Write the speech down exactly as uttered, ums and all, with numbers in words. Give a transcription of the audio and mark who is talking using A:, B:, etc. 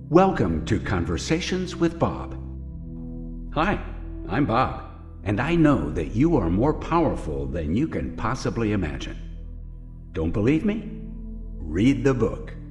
A: Welcome to Conversations with Bob. Hi, I'm Bob, and I know that you are more powerful than you can possibly imagine. Don't believe me? Read the book.